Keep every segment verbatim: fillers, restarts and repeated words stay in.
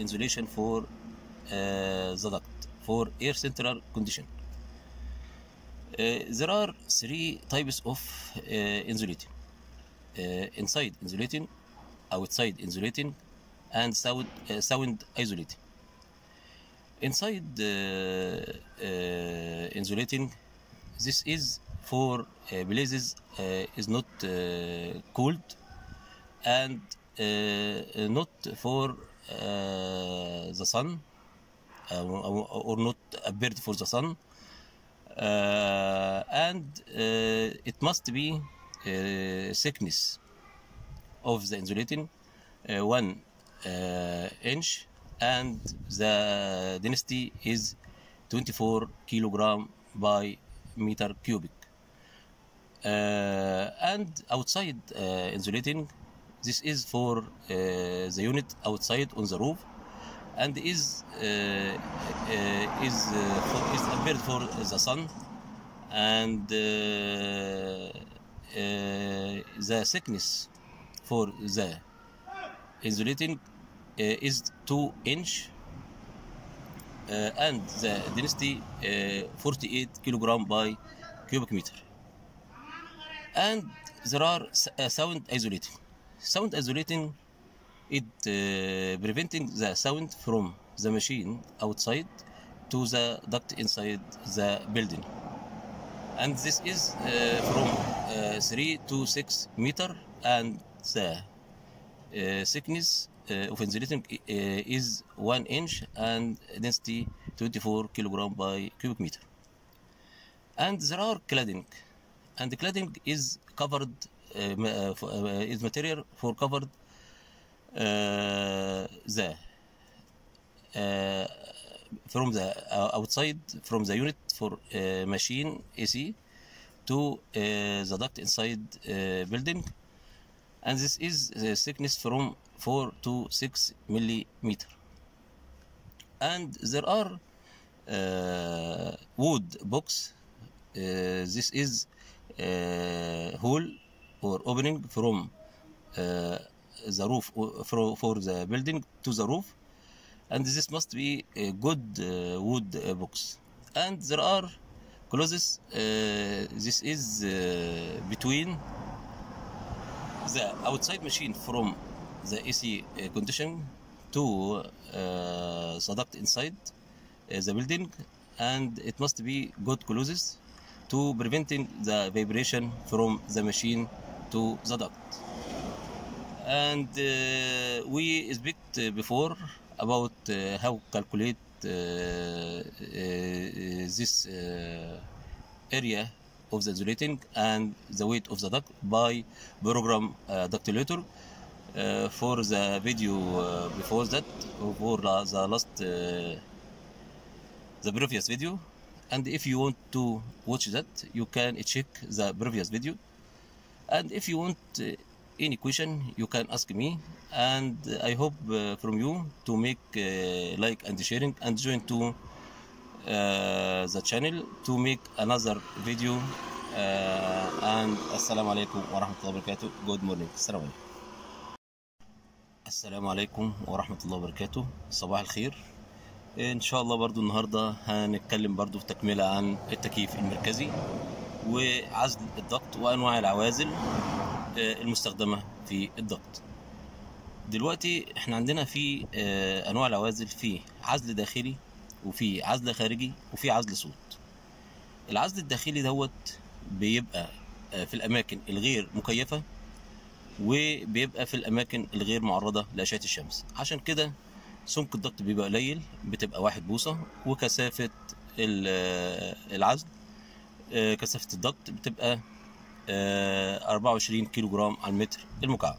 insulation for uh, the duct for air central condition. Uh, there are three types of uh, insulating: uh, inside insulating, outside insulating, and sound uh, sound isolating. Inside uh, uh, insulating, this is for uh, places uh, is not uh, cold and uh, not for uh, the sun uh, or not appeared for the sun, uh, and uh, it must be uh, thickness of the insulating uh, one uh, inch, and the density is twenty-four kilogram by meter cubic. Uh, and outside uh, insulating, this is for uh, the unit outside on the roof, and is uh, uh, is uh, for, is appeared for the sun, and uh, uh, the thickness for the insulating uh, is two inch, uh, and the density uh, forty-eight kilogram by cubic meter. And there are uh, sound isolating. Sound isolating it uh, preventing the sound from the machine outside to the duct inside the building, and this is uh, from uh, three to six meter, and the uh, thickness uh, of insulating uh, is one inch, and density twenty-four kilogram by cubic meter. And there are cladding, and the cladding is covered uh, uh, is material for covered uh, the uh, from the uh, outside from the unit for uh, machine A C to uh, the duct inside uh, building, and this is the thickness from four to six millimeter. And there are uh, wood box. Uh, this is uh, hole or opening from uh, the roof for, for the building to the roof, and this must be a good uh, wood uh, box. And there are closes. Uh, this is uh, between the outside machine from the A C uh, condition to uh, the duct inside uh, the building, and it must be good closes to preventing the vibration from the machine to the duct. And uh, we speak before about uh, how calculate uh, uh, this uh, area of the insulating and the weight of the duct by program uh, Ductilator. Uh, for the video uh, before that, for the last uh, the previous video. And if you want to watch that, you can check the previous video. And if you want uh, any question, you can ask me. And I hope uh, from you to make uh, like and sharing and join to uh, the channel to make another video. Uh, and assalamu alaikum wa rahmatullahi wa barakatuh. Good morning. Assalamu alaikum. السلام عليكم ورحمة الله وبركاته. صباح الخير. ان شاء الله برضو النهاردة هنتكلم برضو في تكملة عن التكييف المركزي وعزل الضغط وانواع العوازل المستخدمة في الضغط. دلوقتي احنا عندنا في انواع العوازل، في عزل داخلي وفي عزل خارجي وفي عزل صوت. العزل الداخلي دوت بيبقى في الاماكن الغير مكيفة وبيبقى في الاماكن الغير معرضة لاشعة الشمس. عشان كده سمك الضغط بيبقى قليل، بتبقى واحد بوصة، وكثافة العزل كثافة الضغط بتبقى أربعة وعشرين كيلو جرام على المتر المكعب.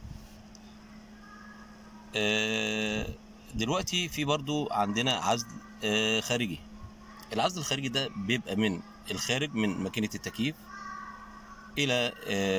دلوقتي في برضو عندنا عزل خارجي. العزل الخارجي ده بيبقى من الخارج من ماكينة التكييف إلى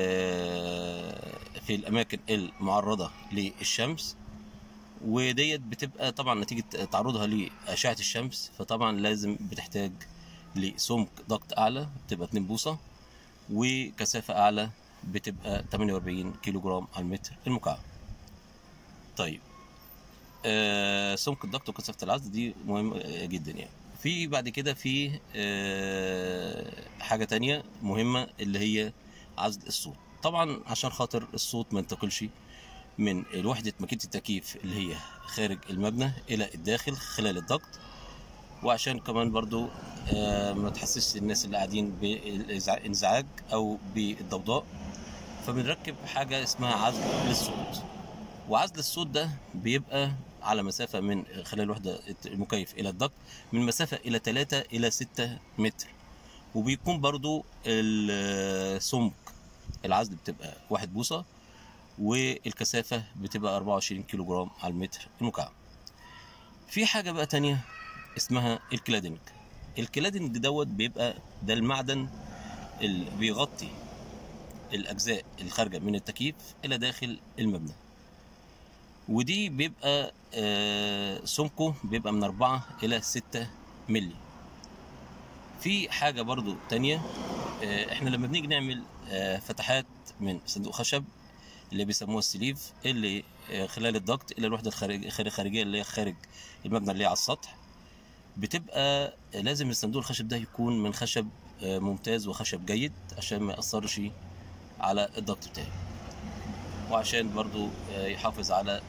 في الأماكن المعرضة للشمس، وديت بتبقى طبعا نتيجة تعرضها لأشعة الشمس، فطبعا لازم بتحتاج لسمك ضغط أعلى بتبقى اتنين بوصة، وكثافة أعلى بتبقى تمانية وأربعين كيلو جرام على المتر المكعب. طيب آه سمك الضغط وكثافه العزل دي مهمه جدا يعني. في بعد كده في آه حاجه تانية مهمه اللي هي عزل الصوت. طبعا عشان خاطر الصوت ما ينتقلش من وحده ماكينه التكييف اللي هي خارج المبنى الى الداخل خلال الضغط، وعشان كمان برضو آه ما تحسسش الناس اللي قاعدين بالانزعاج او بالضوضاء، فبنركب حاجه اسمها عزل للصوت. وعزل الصوت ده بيبقى على مسافه من خلال وحده المكيف الى الضغط من مسافه الى ثلاثة الى ستة متر، وبيكون برضو السمك العزل بتبقى واحد بوصه، والكثافه بتبقى أربعة وعشرين كيلو جرام على المتر المكعب. في حاجه بقى تانية اسمها الكلادنج. الكلادنج دوت بيبقى ده المعدن اللي بيغطي الاجزاء الخارجه من التكييف الى داخل المبنى، ودي بيبقى آه سمكه بيبقى من أربعة الى ستة مللي. في حاجه برضو تانية، آه احنا لما بنيجي نعمل آه فتحات من صندوق خشب اللي بيسموها السليف اللي آه خلال الضغط الى الوحده الخارجيه اللي هي خارج المبنى اللي هي على السطح، بتبقى لازم الصندوق الخشب ده يكون من خشب آه ممتاز وخشب جيد عشان ما يأثرش على الضغط بتاعي، وعشان برضو يحافظ على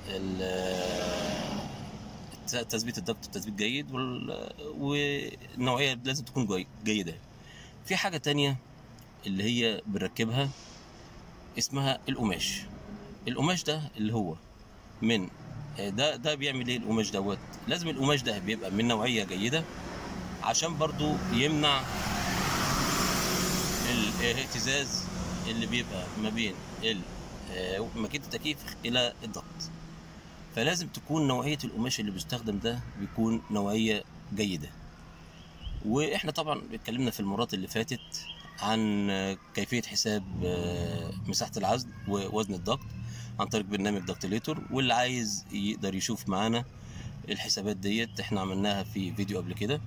تثبيت الضغط تثبيت جيد، والنوعية لازم تكون جيدة. في حاجة تانية اللي هي بنركبها اسمها القماش. القماش ده اللي هو من ده ده بيعمل ايه القماش دوت؟ لازم القماش ده بيبقى من نوعية جيدة عشان برضو يمنع الاهتزاز اللي بيبقى ما بين ماكينة التكييف الى الضغط. فلازم تكون نوعية القماش اللي بيستخدم ده بيكون نوعية جيدة. واحنا طبعا اتكلمنا في المرات اللي فاتت عن كيفية حساب مساحة العزل ووزن الضغط عن طريق برنامج ضغطليتور، واللي عايز يقدر يشوف معانا الحسابات ديت احنا عملناها في فيديو قبل كده.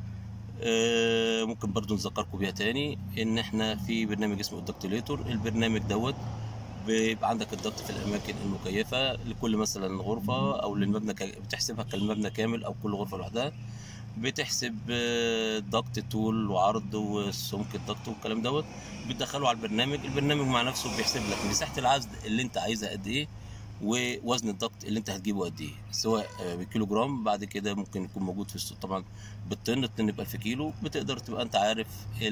ممكن برضو نذكركم بيها تاني ان احنا في برنامج اسمه الضغطليتور. البرنامج دوت بيبقى عندك الضغط في الاماكن المكيفه لكل مثلا غرفه او للمبنى، بتحسبها كالمبنى كامل او كل غرفه لوحدها، بتحسب ضغط طول وعرض وسمك الضغط والكلام دوت، بتدخله على البرنامج. البرنامج مع نفسه بيحسب لك مساحه العزل اللي انت عايزها قد ايه، ووزن الضغط اللي انت هتجيبه قد ايه، سواء بالكيلو جرام. بعد كده ممكن يكون موجود في السوق طبعا بالطن، الطن ب ألف كيلو، بتقدر تبقى انت عارف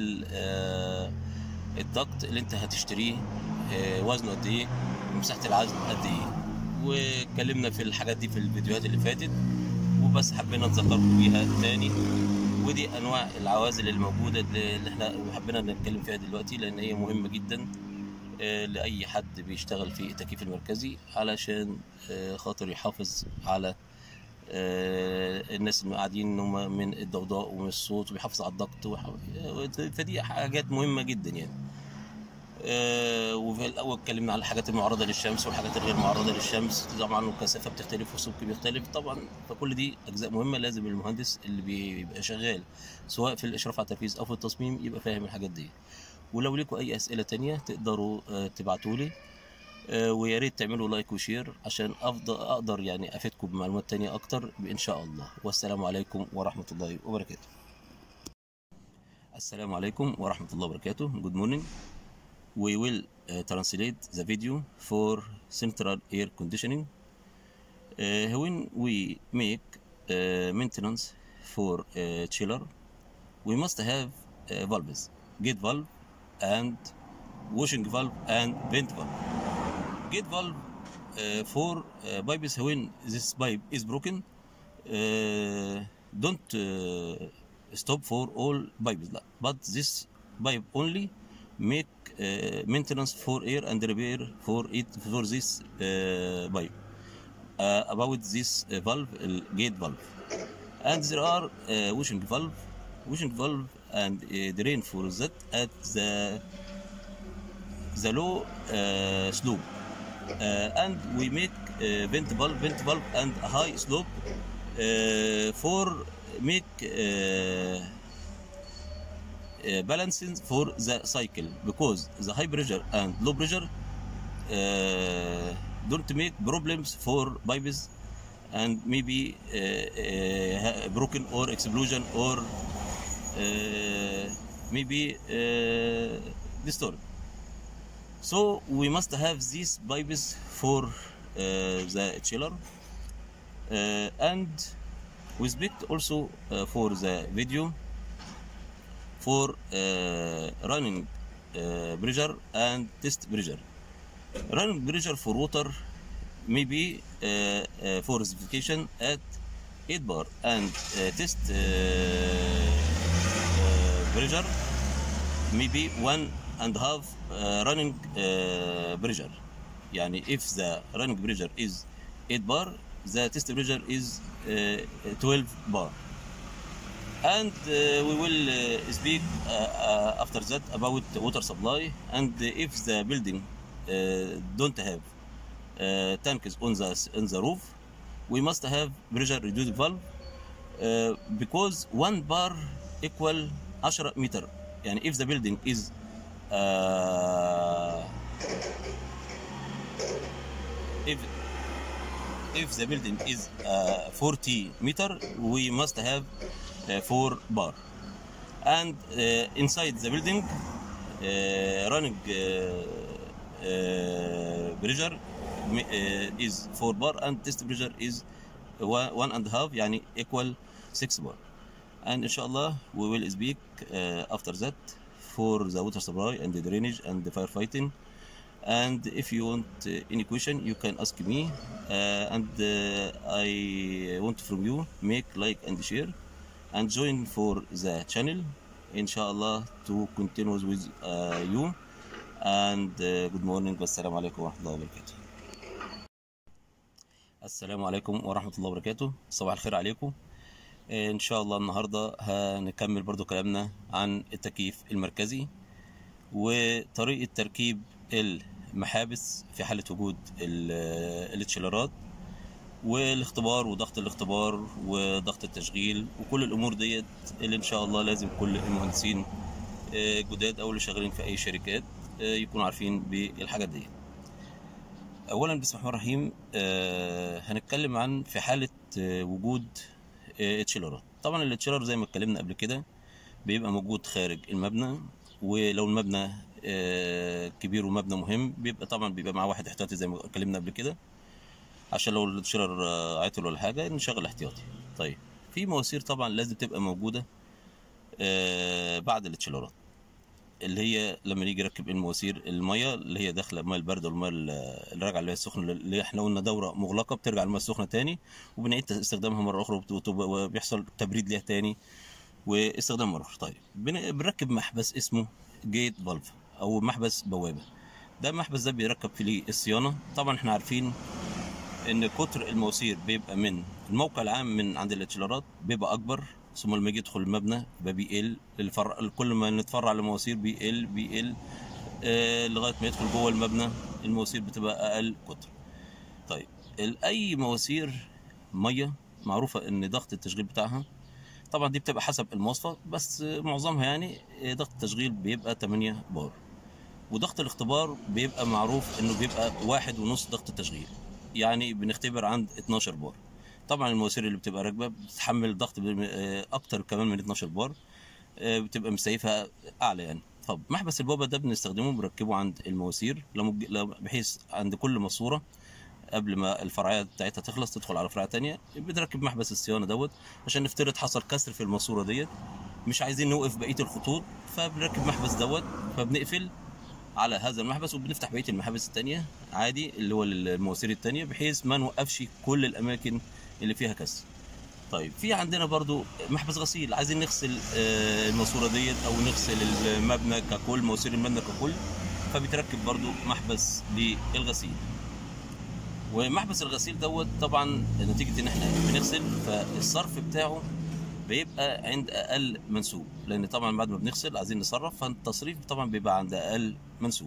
الضغط اللي انت هتشتريه وزنه قد ايه ومساحه العزل قد ايه. واتكلمنا في الحاجات دي في الفيديوهات اللي فاتت، وبس حبينا نذكركم بيها تاني. ودي انواع العوازل الموجوده اللي احنا حبينا نتكلم فيها دلوقتي، لان هي مهمه جدا لاي حد بيشتغل في التكييف المركزي علشان خاطر يحافظ على الناس اللي قاعدين من الضوضاء ومن الصوت، وبيحافظ على الضغط، فدي حاجات مهمه جدا يعني. آه وفي الاول اتكلمنا على الحاجات المعرضه للشمس والحاجات الغير معرضه للشمس، طبعا الكثافه بتختلف والسمك بيختلف طبعا، فكل دي اجزاء مهمه لازم المهندس اللي بيبقى شغال سواء في الاشراف على التنفيذ او في التصميم يبقى فاهم الحاجات دي. ولو ليكم اي اسئله تانية تقدروا آه تبعتوا لي، آه ويا ريت تعملوا لايك وشير عشان افضل اقدر يعني افيدكم بمعلومات تانية اكتر ان شاء الله. والسلام عليكم ورحمه الله وبركاته. السلام عليكم ورحمه الله وبركاته. Good morning. We will uh, translate the video for central air conditioning. Uh, when we make uh, maintenance for a chiller, we must have uh, valves, gate valve and washing valve and vent valve. Gate valve uh, for uh, pipes when this pipe is broken, uh, don't uh, stop for all pipes, but this pipe only make uh, maintenance for air and repair for it for this uh, pipe uh, about this uh, valve uh, gate valve. And there are uh, washing valve washing valve and uh, drain for that at the the low uh, slope, uh, and we make uh, vent valve vent valve and a high slope uh, for make uh, Uh, balancing for the cycle, because the high pressure and low pressure uh, don't make problems for pipes and maybe uh, uh, broken or explosion or uh, maybe uh, destroyed. So we must have these pipes for uh, the chiller, uh, and we speak also uh, for the video for uh, running uh, pressure and test pressure. Running pressure for water maybe uh, uh, for specification at eight bar, and uh, test uh, uh, pressure maybe one and half uh, running uh, pressure. يعني if the running pressure is eight bar, the test pressure is uh, twelve bar. And uh, we will uh, speak uh, uh, after that about water supply, and if the building uh, don't have uh, tanks on the on the roof, we must have pressure reducing valve, uh, because one bar equal ten meter. يعني if the building is uh, if if the building is uh, forty meter, we must have uh, four bar, and uh, inside the building uh, running uh, uh, pressure uh, is four bar, and test pressure is one, one and a half, يعني equal six bar. And inshallah we will speak uh, after that for the water supply and the drainage and the firefighting. And if you want uh, any question, you can ask me, uh, and uh, I want from you make like and share and join for the channel, inshallah, to continue with uh, you. And uh, good morning, والسلام عليكم ورحمة الله وبركاته. السلام عليكم ورحمة الله وبركاته. صباح الخير عليكم. ان شاء الله النهارده هنكمل برضو كلامنا عن التكييف المركزي وطريقة تركيب المحابس في حالة وجود التشيلرات، والاختبار وضغط الاختبار وضغط التشغيل وكل الامور ديت اللي ان شاء الله لازم كل المهندسين جداد او اللي شغالين في اي شركات يكونوا عارفين بالحاجات دي. اولا بسم الله الرحمن الرحيم، هنتكلم عن في حالة وجود التشيلرات. طبعا التشيلر زي ما اتكلمنا قبل كده بيبقى موجود خارج المبنى، ولو المبنى كبير ومبنى مهم بيبقى طبعا بيبقى معاه واحد احتياطي زي ما اتكلمنا قبل كده، عشان لو التشيلر عطل ولا حاجه نشغل احتياطي. طيب في مواسير طبعا لازم تبقى موجوده بعد التشيلرات، اللي هي لما نيجي نركب المواسير الميه اللي هي داخله الميه البارده والميه اللي راجعه اللي هي السخنه، اللي احنا قلنا دوره مغلقه بترجع الميه السخنه تاني وبنعيد استخدامها مره اخرى وبيحصل تبريد ليها تاني واستخدام مره اخرى. طيب بنركب محبس اسمه جيت فالف او محبس بوابه. ده محبس ده بيركب فيه الصيانه. طبعا احنا عارفين ان كتر المواسير بيبقى من الموقع العام من عند التشيلرات بيبقى اكبر، ثم لما يجي يدخل المبنى بيقل، الفرع كل ما نتفرع لمواسير بيقل بيقل آه لغايه ما يدخل جوه المبنى المواسير بتبقى اقل قطر. طيب اي مواسير ميه معروفه ان ضغط التشغيل بتاعها طبعا دي بتبقى حسب المواصفه، بس معظمها يعني ضغط التشغيل بيبقى تمانية بار، وضغط الاختبار بيبقى معروف انه بيبقى واحد ونص ضغط التشغيل، يعني بنختبر عند اتناشر بار. طبعا المواسير اللي بتبقى راكبه بتتحمل ضغط اكتر كمان من اتناشر بار، بتبقى مسيفها اعلى يعني. طب محبس البوابه ده بنستخدمه بنركبه عند المواسير بحيث عند كل ماسوره قبل ما الفرعيه بتاعتها تخلص تدخل على فرعيه ثانيه بنركب محبس الصيانه دوت، عشان نفترض حصل كسر في الماسوره ديت مش عايزين نوقف بقيه الخطوط، فبنركب محبس دوت، فبنقفل على هذا المحبس وبنفتح بقيه المحابس الثانيه عادي اللي هو المواسير الثانيه بحيث ما نوقفش كل الاماكن اللي فيها كسر. طيب في عندنا برضو محبس غسيل، عايزين نغسل الماسوره ديت او نغسل المبنى ككل، مواسير المبنى ككل، فبيتركب برضو محبس للغسيل. ومحبس الغسيل دوت طبعا نتيجه ان احنا بنغسل فالصرف بتاعه بيبقى عند اقل منسوب، لان طبعا بعد ما بنغسل عايزين نصرف، فالتصريف طبعا بيبقى عند اقل منسوب.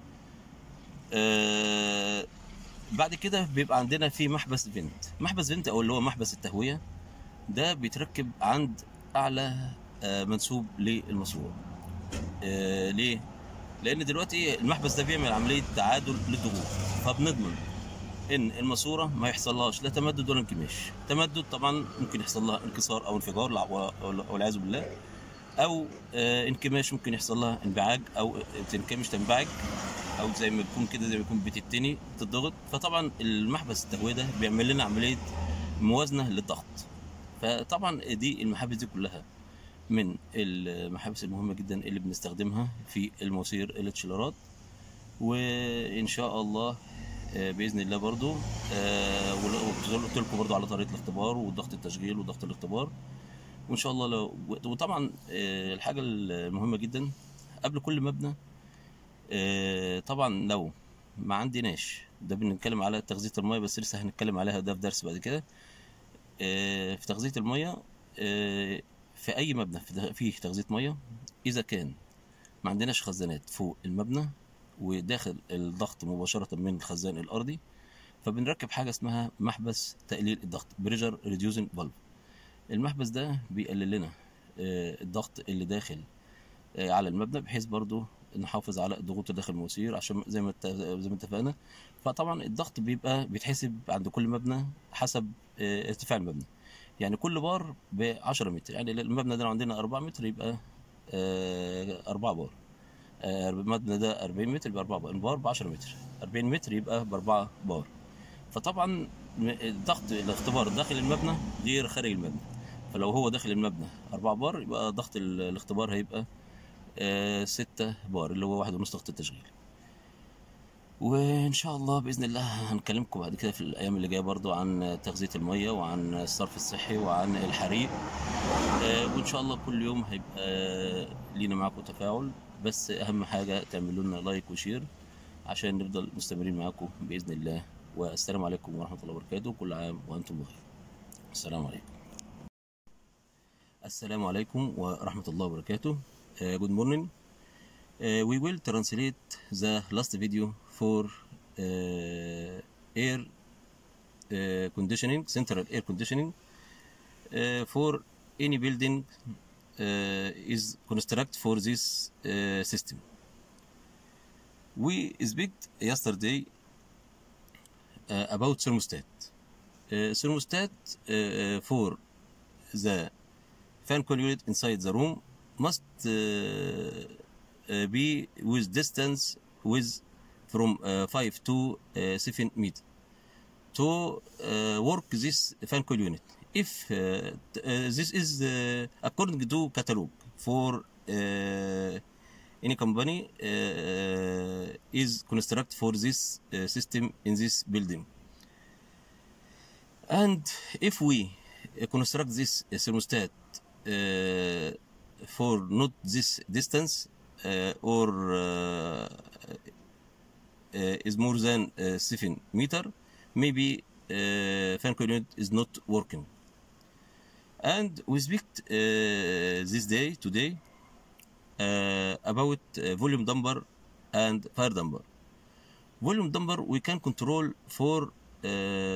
آه بعد كده بيبقى عندنا في محبس فينت. محبس فينت او اللي هو محبس التهويه ده بيتركب عند اعلى آه منسوب للماسوره. آه ليه؟ لان دلوقتي المحبس ده بيعمل عمليه تعادل للضغوط، فبنضمن ان الماسوره ما يحصلهاش لا تمدد ولا انكماش. تمدد طبعا ممكن يحصل لها انكسار او انفجار والعياذ بالله، او آه انكماش ممكن يحصل لها انبعاج او تنكمش تنبعج، او زي ما بيكون كده زي ما بيكون بتتني تضغط. فطبعا المحبس التهويه ده بيعمل لنا عمليه موازنه للضغط. فطبعا دي المحابس دي كلها من المحابس المهمه جدا اللي بنستخدمها في المواسير الاتشيلرات. وان شاء الله باذن الله برضو وقلت لكم برضو على طريقه الاختبار وضغط التشغيل وضغط الاختبار. وان شاء الله لو وطبعا الحاجه المهمه جدا قبل كل مبنى، طبعا لو ما عندناش، ده بنتكلم على تغذيه الميه بس لسه هنتكلم عليها ده في درس بعد كده. في تغذيه الميه في اي مبنى فيه تغذيه ميه، اذا كان ما عندناش خزانات فوق المبنى وداخل الضغط مباشره من الخزان الارضي، فبنركب حاجه اسمها محبس تقليل الضغط بريشر ريديوسنج فالف. المحبس ده بيقلل لنا الضغط اللي داخل على المبنى، بحيث برضو نحافظ على الضغوط اللي داخل المواسير عشان زي ما زي ما اتفقنا. فطبعا الضغط بيبقى بيتحسب عند كل مبنى حسب ارتفاع المبنى. يعني كل بار ب عشرة متر، يعني المبنى ده لو عندنا أربعة متر يبقى أربعة بار. المبنى ده أربعين متر يبقى أربعة بار، البار ب عشرة متر، أربعين متر يبقى ب أربعة بار. فطبعا ضغط الاختبار داخل المبنى غير خارج المبنى. فلو هو داخل المبنى أربعة بار يبقى ضغط الاختبار هيبقى ستة بار، اللي هو واحد ونص ضغط التشغيل. وان شاء الله باذن الله هنكلمكم بعد كده في الايام اللي جايه برضو عن تغذيه الميه وعن الصرف الصحي وعن الحريق. وان شاء الله كل يوم هيبقى لينا معاكم تفاعل، بس اهم حاجه تعملوا لنا لايك وشير عشان نفضل مستمرين معاكم باذن الله. والسلام عليكم ورحمه الله وبركاته، كل عام وانتم بخير. السلام عليكم. السلام عليكم ورحمه الله وبركاته. Uh, good morning. Uh, we will translate the last video for uh, air uh, conditioning, central air conditioning uh, for any building uh, is construct for this uh, system. We speak yesterday uh, about thermostat. Uh, thermostat uh, for the fan coil unit inside the room must uh, uh, be with distance with from uh, five to uh, seven meter to uh, work this fan coil unit. If uh, uh, this is uh, according to catalog for uh, any company uh, is construct for this uh, system in this building. And if we uh, construct this uh, thermostat uh, for not this distance uh, or uh, uh, is more than uh, seven meter, maybe uh, fan coil unit is not working. And we speak uh, this day today uh, about uh, volume damper and fire damper. Volume damper we can control for uh,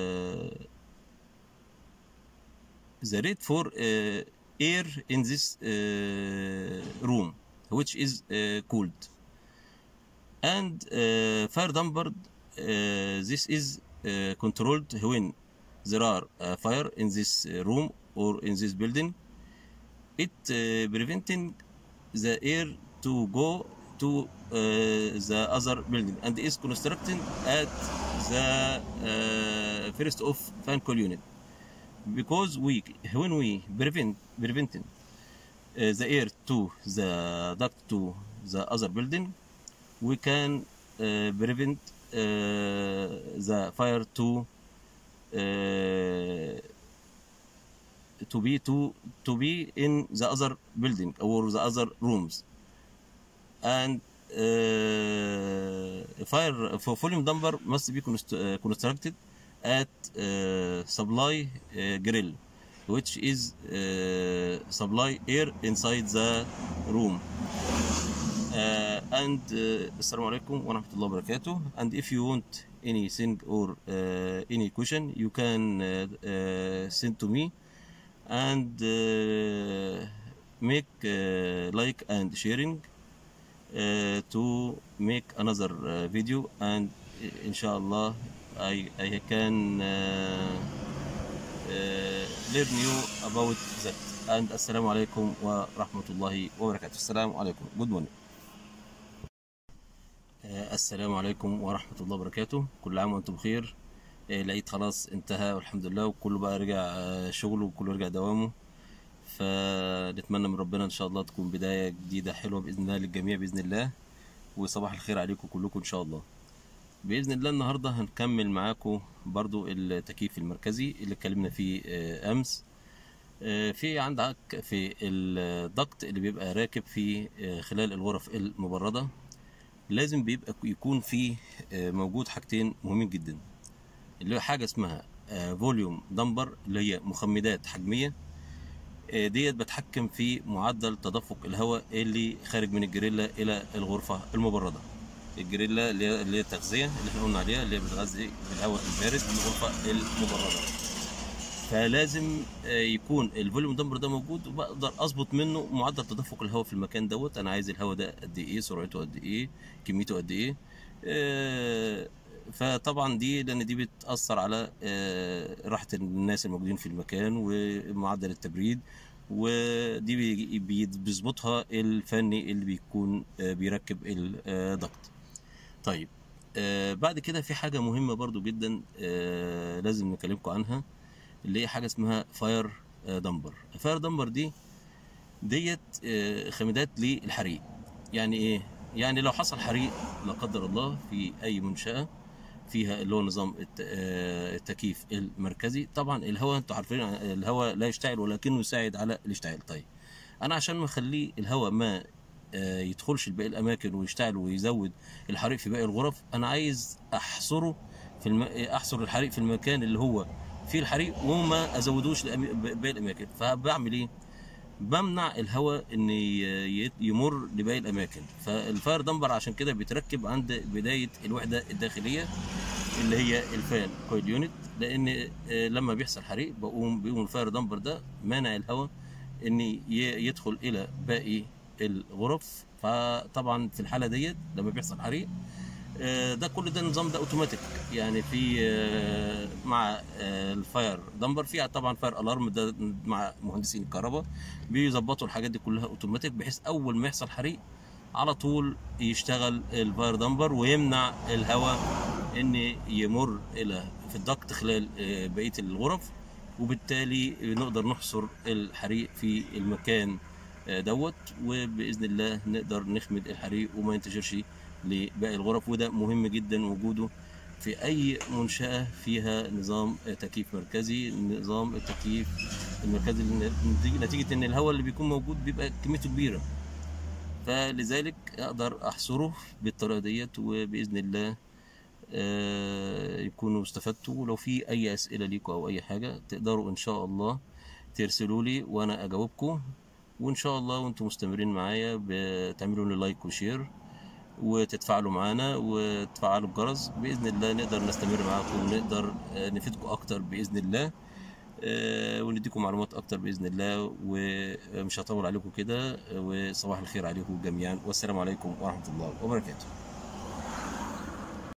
the rate for uh, air in this uh, room, which is uh, cooled. And uh, fire damper, uh, this is uh, controlled when there are uh, fire in this room or in this building. It uh, preventing the air to go to uh, the other building and is constructed at the uh, first of fan coil unit. Because we, when we prevent preventing uh, the air to the duct to the other building, we can uh, prevent uh, the fire to uh, to be to to be in the other building or the other rooms. And uh, fire for volume damper must be const uh, constructed at uh, supply uh, grill, which is uh, supply air inside the room. Uh, and uh, Assalamu alaikum wa rahmatullahi wa barakatuh. And if you want anything or uh, any question, you can uh, uh, send to me and uh, make uh, like and sharing uh, to make another uh, video. And inshallah I, I can uh, uh, learn you about that. And السلام عليكم ورحمة الله وبركاته. السلام عليكم. Good morning. آه، السلام عليكم ورحمة الله وبركاته. كل عام وانتم بخير. آه، العيد خلاص انتهى والحمد لله، وكله بقى رجع آه، شغله، وكله رجع دوامه. فنتمنى من ربنا ان شاء الله تكون بداية جديدة حلوة بإذن الله للجميع بإذن الله، وصباح الخير عليكم كلكم ان شاء الله بإذن الله. النهاردة هنكمل معاكم برضو التكييف المركزي اللي اتكلمنا فيه آه، أمس. آه، في عندك في الضغط اللي بيبقى راكب في آه، خلال الغرف المبردة، لازم بيبقى يكون فيه آه، موجود حاجتين مهمين جدا، اللي هو حاجة اسمها فوليوم دمبر، اللي هي مخمدات حجمية. آه، ديت بتحكم في معدل تدفق الهواء اللي خارج من الجريلا إلى الغرفة المبردة. الجريلا اللي هي اللي هي التغذية اللي احنا قلنا عليها، اللي هي بتغذي بالهواء البارد من الغرفة المبردة. فلازم آه، يكون الفوليوم دمبر ده موجود، وبقدر اظبط منه معدل تدفق الهواء في المكان دوت. انا عايز الهواء ده قد ايه، سرعته قد ايه، كميته قد ايه. آه، فطبعا دي لان دي بتاثر على آه، راحه الناس الموجودين في المكان ومعدل التبريد، ودي بي- بي- بيظبطها الفني اللي بيكون آه، بيركب الضغط. طيب، آه، بعد كده في حاجه مهمه برضو جدا آه، لازم نكلمكم عنها، اللي هي حاجه اسمها فاير دمبر. الفاير دمبر دي ديت آه، خمادات للحريق. يعني ايه؟ يعني لو حصل حريق لا قدر الله في اي منشاه فيها اللي هو نظام الت- آه، التكييف المركزي، طبعا الهواء انتوا عارفين الهواء لا يشتعل ولكنه يساعد على الاشتعال. طيب، انا عشان ما اخليه الهواء ما آه، يدخلش لباقي الاماكن ويشتعل ويزود الحريق في باقي الغرف، انا عايز احصره في الم... احصر الحريق في المكان اللي هو فيه الحريق، وما ازودوش لباقي الاماكن. فبعمل ايه؟ بمنع الهواء ان ي- يمر لباقي الاماكن. فالفاير دمبر عشان كده بيتركب عند بدايه الوحده الداخليه اللي هي الفان كويل يونت، لان آه، لما بيحصل حريق بقوم بيقوم الفاير دمبر ده مانع الهواء ان ي- يدخل الى باقي الغرف. فطبعا في الحاله ديت لما بيحصل حريق، آه، ده كل ده النظام ده اوتوماتيك. يعني في آه، مع آه، الفاير دمبر فيها طبعا فاير الارم ده مع مهندسين الكهرباء بيظبطوا الحاجات دي كلها اوتوماتيك، بحيث اول ما يحصل حريق على طول يشتغل الفاير دمبر ويمنع الهواء ان يمر الى في الضغط خلال آه، بقيه الغرف، وبالتالي نقدر نحصر الحريق في المكان آه، دوت، وباذن الله نقدر نخمد الحريق وما ينتشرش لباقي الغرف. وده مهم جدا وجوده في اي منشاه فيها نظام آه، تكييف مركزي. نظام التكييف المركزي نتيجه نتيجة ان الهواء اللي بيكون موجود بيبقى كميته كبيره، فلذلك اقدر احصره بالطريقه ديت. وباذن الله آه، يكونوا استفدتوا. ولو في اي اسئله ليكم او اي حاجه تقدروا ان شاء الله ترسلوا لي وانا اجاوبكم. وان شاء الله وانتم مستمرين معايا بتعملوا لي لايك وشير وتتفاعلوا معانا وتفعلوا الجرس، باذن الله نقدر نستمر معاكم ونقدر آه، نفيدكم اكتر باذن الله، آه، ونديكم معلومات اكتر باذن الله. ومش هطول عليكم كده، وصباح الخير عليكم جميعا، والسلام عليكم ورحمه الله وبركاته.